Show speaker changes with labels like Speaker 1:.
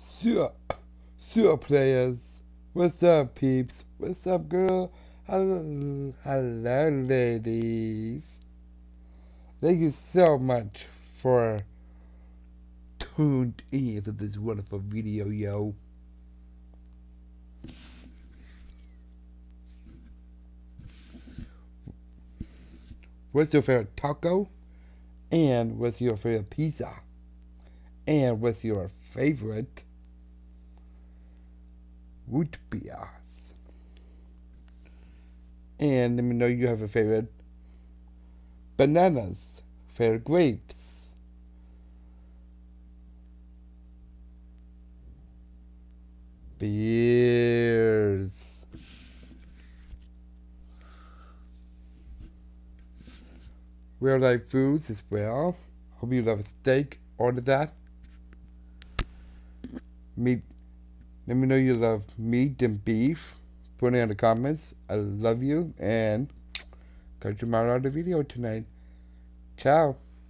Speaker 1: Sup players, what's up peeps, what's up girl, hello ladies. Thank you so much for tuned in to this wonderful video, yo. What's your favorite taco? And what's your favorite pizza? And what's your favorite root beers? And let me know you have a favorite bananas, favorite grapes, beers. Real life foods as well. Hope you love a steak. Order that. Meat. Let me know you love meat and beef. Put it in the comments. I love you and catch you out of the video tonight. Ciao.